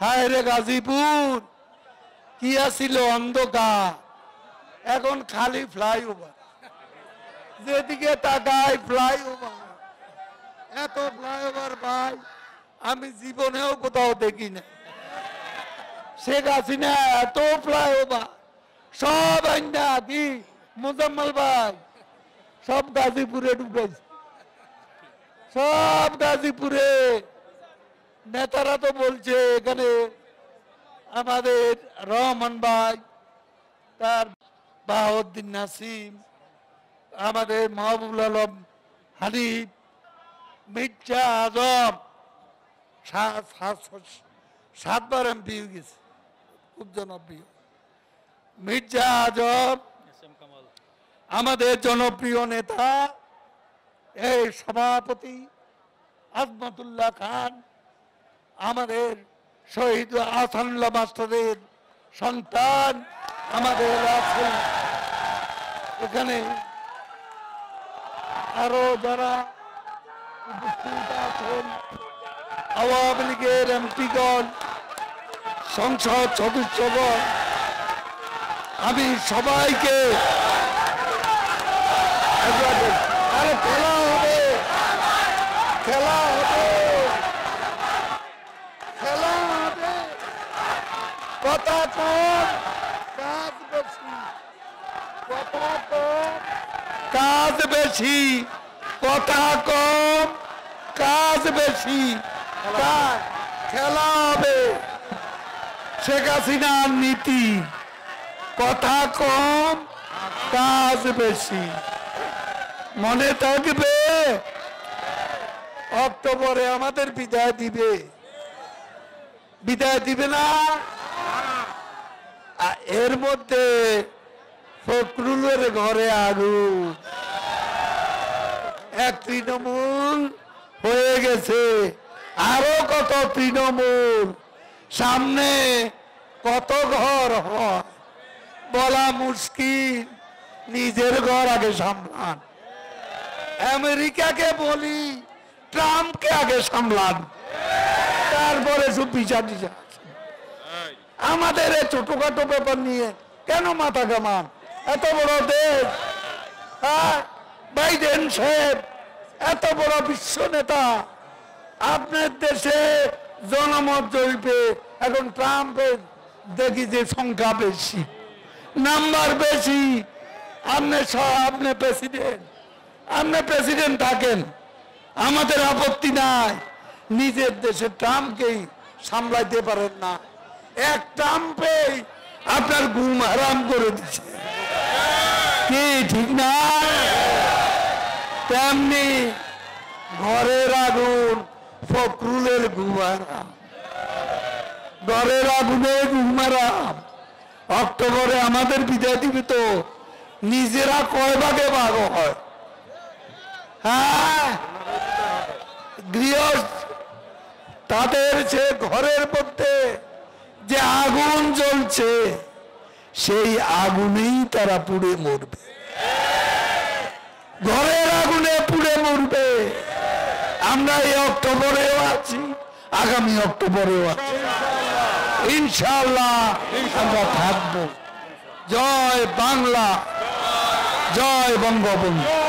হায় রে গাজীপুর কি আছিল অন্ধকার, এখন খালি ফ্লাইওভার, যেদিকে তাকাই ফ্লাইওভার। এত ফ্লাইওভার ভাই আমি জীবনেও কোথাও দেখি না। শেখ হাসিনা এত ফ্লাইওভার সব আইনা কি মোজাম্মেল ভাই সব গাজীপুরে ঢুকেছে, সব গাজীপুরে। নেতারা তো বলছে এখানে আমাদের রহমান ভাই, তার বাহাউদ্দিন নাসিম, আমাদের মাহবুবুল আলম হানিফ, মির্জা আজম 7বার এমপি হয়ে গেছে, খুব জনপ্রিয়। মির্জা আজম আমাদের জনপ্রিয় নেতা, এই সভাপতি আজমতুল্লাহ খান আমাদের শহীদ আহসানুল্লাহ মাস্টারের সন্তান আমাদের আছেন। এখানে আরো যারা উপস্থিত আছেন, আওয়ামী লীগের এমপিগণ, সংসদ সদস্যগণ, আমি সবাইকে আরে খেলা হবে, খেলা হবে, খেলা হবে। কথা কম কাজ বেশি, কথা কম কাজ বেশি, কথা কম কাজ বেশি। খেলা হবে শেখ হাসিনার নীতি, কথা কম কাজ বেশি। মনে থাকবে অক্টোবরে আমাদের বিদায় দিবে, বিদায় দিবে না? এর মধ্যে ফখরুলের ঘরে আগুন, এক তৃণমূল হয়ে গেছে, আরো কত তৃণমূল, সামনে কত ঘর হয় বলা মুশকিল। নিজের ঘর আগে সামলান। আমেরিকাকে বলি ট্রাম্পকে আগে সামলান, তারপরে সব বিচার বিচার। আমাদের এই ছোটখাটো ব্যাপার নিয়ে কেন মাথা ঘামান? এত বড় দেশ, বাইডেন সাহেব এত বড় বিশ্ব নেতা, আপনার দেশে জনমত জরিপে এখন ট্রাম্পের দেখি যে সংখ্যা বেশি, নাম্বার বেশি। আপনি প্রেসিডেন্ট থাকেন, আমাদের আপত্তি নাই। নিজের দেশে ট্রাম্পকেই সামলাইতে পারেন না, এক ট্রাম্পেই আপনার ঘুম হারাম করে দিচ্ছে, কি ঠিক না? তেমনি ঘরের আগুন ফখরুলের ঘুম হারাম, ঘরের আগুনে ঘুম হারাম। অক্টোবরে আমাদের বিদায় দিবে তো নিজেরা কয় ভাগে ভাগ হয়? হ্যাঁ, গৃহ তাদের যে ঘরের মধ্যে যে আগুন জ্বলছে সেই আগুনেই তারা পুড়ে মরবে, ঘরের আগুনে পুড়ে মরবে। আমরা এই অক্টোবরেও আছি, আগামী অক্টোবরেও আছি, ইনশাআল্লাহ আমরা থাকবো। জয় বাংলা, জয় বঙ্গবন্ধু।